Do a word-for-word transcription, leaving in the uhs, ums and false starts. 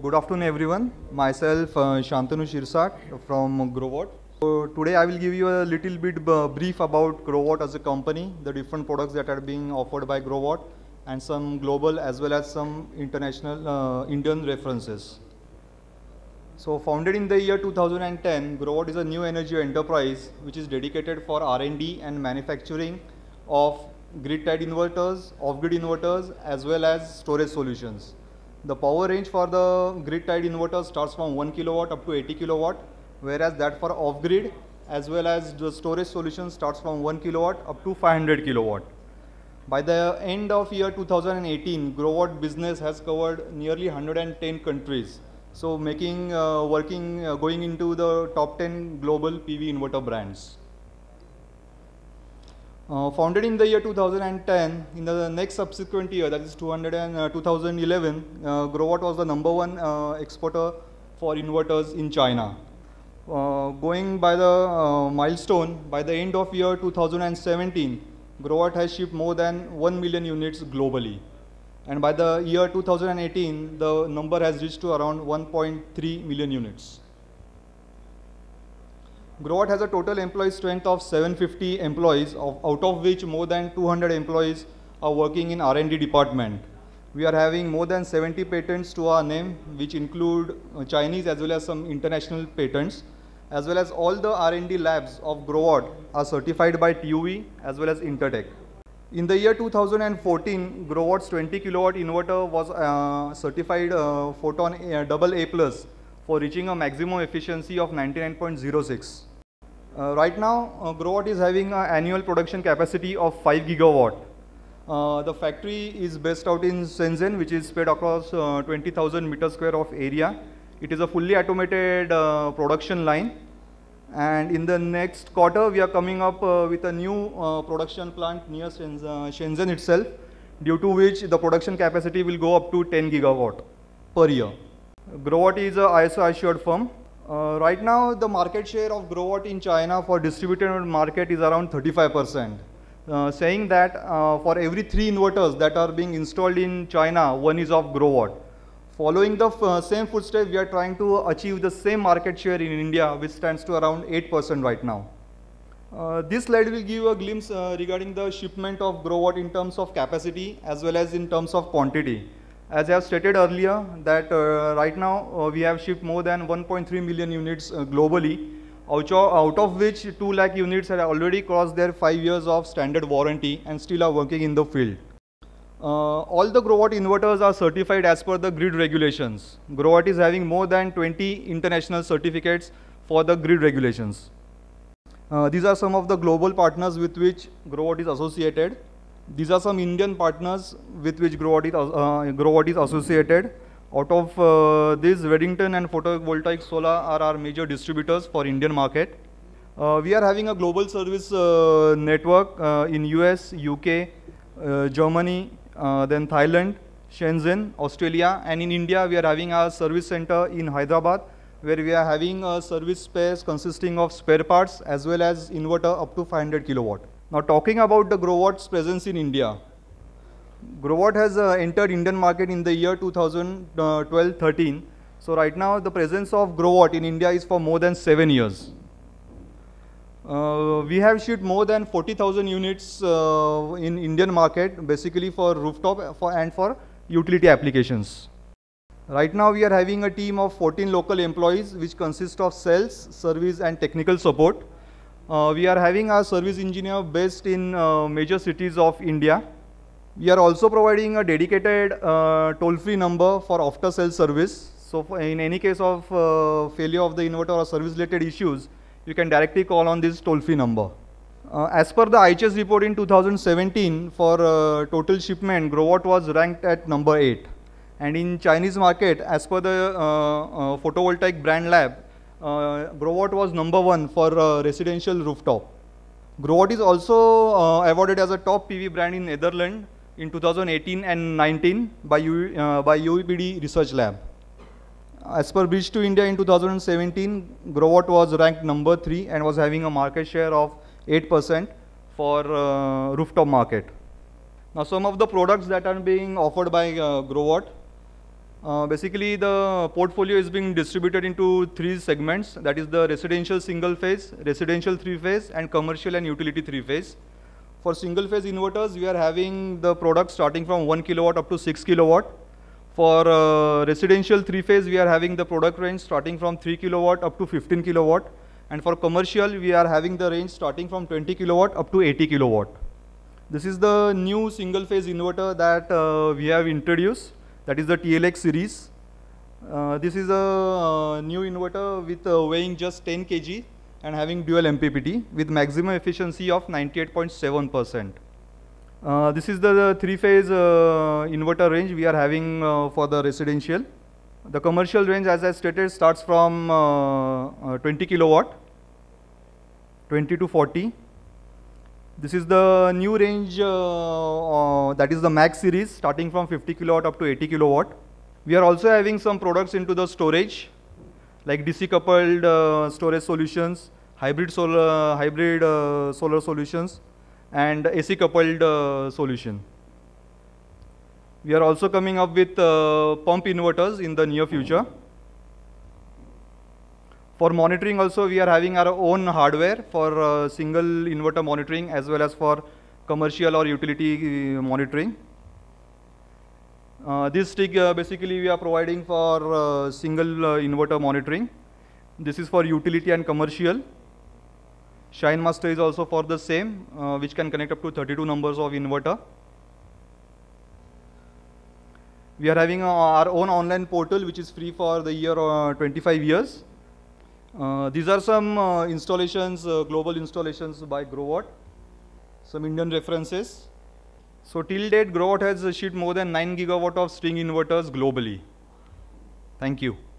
Good afternoon everyone. Myself uh, Shantanu Sirsath from GROWATT. So today I will give you a little bit uh, brief about GROWATT as a company, the different products that are being offered by GROWATT, and some global as well as some international uh, Indian references. So founded in the year two thousand ten, GROWATT is a new energy enterprise which is dedicated for R and D and manufacturing of grid-tied inverters, off-grid inverters as well as storage solutions. The power range for the grid-tied inverter starts from one kilowatt up to eighty kilowatt, whereas that for off-grid as well as the storage solution starts from one kilowatt up to five hundred kilowatt. By the end of year two thousand eighteen, GROWATT business has covered nearly one hundred ten countries. So making, uh, working, uh, going into the top ten global P V inverter brands. Uh, founded in the year two thousand ten, in the next subsequent year, that is two thousand eleven, uh, GROWATT was the number one uh, exporter for inverters in China. Uh, going by the uh, milestone, by the end of year two thousand seventeen, GROWATT has shipped more than one million units globally. And by the year two thousand eighteen, the number has reached to around one point three million units. GROWATT has a total employee strength of seven hundred fifty employees, of, out of which more than two hundred employees are working in R and D department. We are having more than seventy patents to our name, which include uh, Chinese as well as some international patents, as well as all the R and D labs of GROWATT are certified by T U V as well as Intertech. In the year two thousand fourteen, GROWATT's twenty kilowatt inverter was uh, certified uh, Photon uh, double A plus for reaching a maximum efficiency of ninety-nine point zero six. Uh, right now, uh, GROWATT is having an annual production capacity of five gigawatt. Uh, the factory is based out in Shenzhen, which is spread across uh, twenty thousand meters square of area. It is a fully automated uh, production line. And in the next quarter, we are coming up uh, with a new uh, production plant near Shenzhen, uh, Shenzhen itself, due to which the production capacity will go up to ten gigawatt per year. GROWATT is a I S O assured firm. Uh, right now, the market share of GROWATT in China for distributed market is around thirty-five percent. Uh, saying that uh, for every three inverters that are being installed in China, one is of GROWATT. Following the uh, same footsteps, we are trying to achieve the same market share in India, which stands to around eight percent right now. Uh, this slide will give a glimpse uh, regarding the shipment of GROWATT in terms of capacity as well as in terms of quantity. As I have stated earlier, that uh, right now uh, we have shipped more than one point three million units uh, globally, out of, out of which two lakh units have already crossed their five years of standard warranty and still are working in the field. Uh, all the GROWATT inverters are certified as per the grid regulations. GROWATT is having more than twenty international certificates for the grid regulations. Uh, these are some of the global partners with which GROWATT is associated. These are some Indian partners with which GROWATT is, uh, GROWATT is associated. Out of uh, these, Weddington and Photovoltaic Solar are our major distributors for Indian market. Uh, we are having a global service uh, network uh, in U S, U K, uh, Germany, uh, then Thailand, Shenzhen, Australia, and in India we are having our service center in Hyderabad, where we are having a service space consisting of spare parts as well as inverter up to five hundred kilowatt. Now talking about the GROWATT's presence in India. GROWATT has uh, entered Indian market in the year two thousand twelve thirteen. So right now the presence of GROWATT in India is for more than seven years. Uh, we have shipped more than forty thousand units uh, in Indian market, basically for rooftop for, and for utility applications. Right now we are having a team of fourteen local employees, which consist of sales, service and technical support. Uh, we are having our service engineer based in uh, major cities of India. We are also providing a dedicated uh, toll-free number for after-sales service. So for in any case of uh, failure of the inverter or service-related issues, you can directly call on this toll-free number. Uh, as per the I H S report in two thousand seventeen, for uh, total shipment, GROWATT was ranked at number eight. And in Chinese market, as per the uh, uh, photovoltaic brand lab, Uh, GROWATT was number one for uh, residential rooftop. GROWATT is also uh, awarded as a top P V brand in Netherlands in two thousand eighteen and nineteen by, U, uh, by U P D Research Lab. As per Bridge to India in two thousand seventeen, GROWATT was ranked number three and was having a market share of eight percent for uh, rooftop market. Now some of the products that are being offered by uh, GROWATT. Uh, basically, the portfolio is being distributed into three segments. That is the residential single phase, residential three phase, and commercial and utility three phase. For single phase inverters, we are having the products starting from one kilowatt up to six kilowatt. For uh, residential three phase, we are having the product range starting from three kilowatt up to fifteen kilowatt. And for commercial, we are having the range starting from twenty kilowatt up to eighty kilowatt. This is the new single phase inverter that uh, we have introduced. That is the T L X series. Uh, this is a uh, new inverter with uh, weighing just ten kilograms and having dual M P P T with maximum efficiency of ninety-eight point seven percent. Uh, this is the, the three-phase uh, inverter range we are having uh, for the residential. The commercial range, as I stated, starts from uh, uh, twenty kilowatt, twenty to forty. This is the new range uh, uh, that is the Max series starting from fifty kilowatt up to eighty kilowatt. We are also having some products into the storage like D C coupled uh, storage solutions, hybrid solar, hybrid uh, solar solutions, and A C coupled uh, solution. We are also coming up with uh, pump inverters in the near future. For monitoring also, we are having our own hardware for uh, single inverter monitoring as well as for commercial or utility uh, monitoring. Uh, this stick uh, basically we are providing for uh, single uh, inverter monitoring. This is for utility and commercial. Shine Master is also for the same, uh, which can connect up to thirty-two numbers of inverter. We are having uh, our own online portal which is free for the year uh, twenty-five years. Uh, these are some uh, installations, uh, global installations by GROWATT, some Indian references. So till date, GROWATT has shipped more than nine gigawatt of string inverters globally. Thank you.